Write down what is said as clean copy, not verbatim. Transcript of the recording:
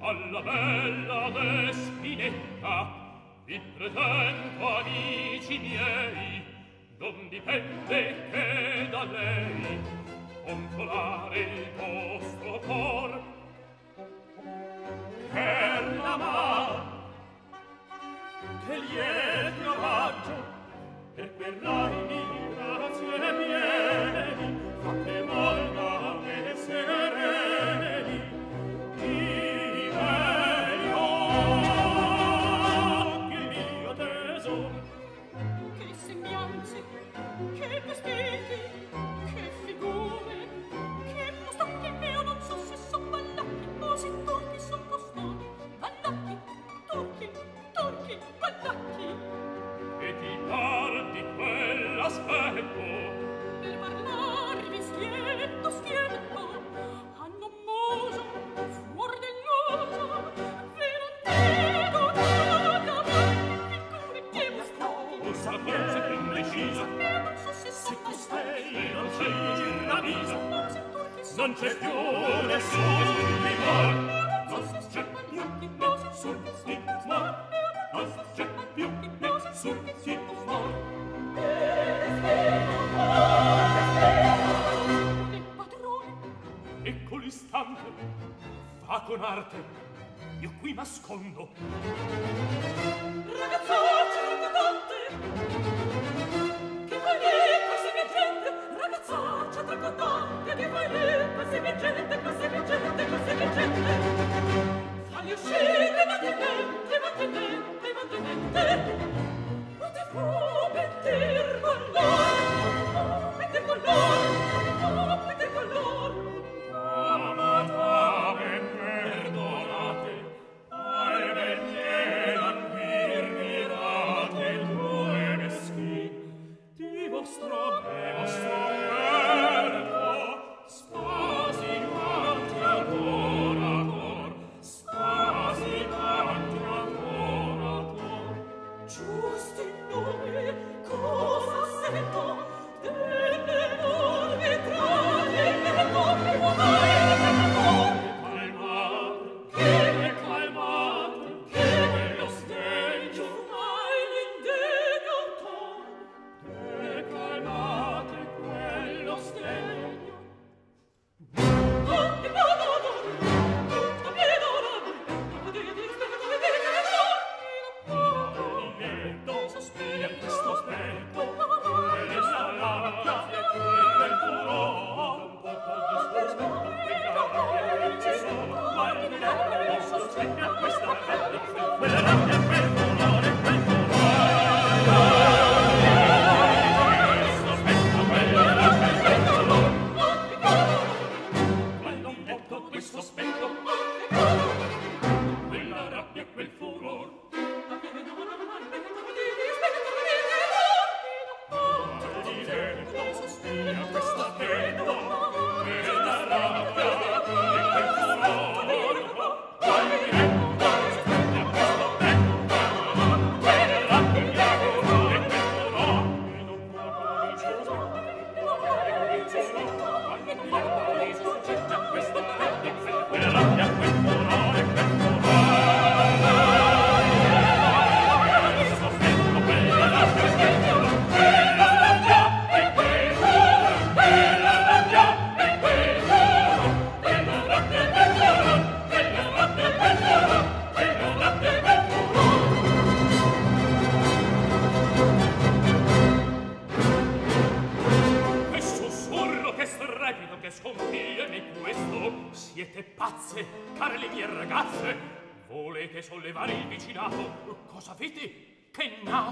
alla bella Despinetta vi presento, amici miei, non dipende che da lei consolare il vostro cor, per l'amar che lieto raggio per quell'anni grazie pieni fatte molta e sereni i miei occhi, il mio tesoro. Che sembianze, che vestiti, che figure, che mostacchi, io non so se son ballacchi o se turchi son costati. Ballacchi, turchi, turchi, ballacchi. E ti par di quell'aspetto Per parlarvi schietto, schietto, hanno un muso fuor degnoso, ve non dico tutta, ma figure che mostacchi. o sapienza che indecisa Io non so se son costei ballacchi non c'è la visa, o se turchi son non c'è più nessun timor, non so se son ballacchi o se turchi son costati. non c'è più nessun timor. Il padrone Ecco l'istante, fa con arte, io qui m'ascondo. ragazzaccia tracotante, che fai lì così vincente, ragazzaccia tracotante, che fai lì così vincente, così vincente, così vincente. Fagli uscire mantenente, mantenente, mantenente. Non ti fu mentir con loro, mentir con loro, mentir con loro. Amatame, perdonate, ai vegnieran vir mirate, due meschin, di vostro merito, spasimanti adorator, spasimanti adorator. Giusti nome, cosa sento delle enormi tragedie, enormi umani Calmate, che quello sdegno, mai l'indegno ton. calmate quello sdegno. Oh, che modo, tutto pieno d'amore, di rispetto, di Lento, sospira questo aspetto, e le sarà che del furor, un poco di sospetto, che sono, ma il diletto sospetta questa bella, quella rabbia, quel furore, quel sospetta quella rabbia, quel furore, quello un poco di sospetto, quella rabbia, quel furore. Che sussurro, che strepito, che sconfigliami questo! Siete pazze, care le mie ragazze? Volete sollevare il vicinato? Cosa avete? Che nato?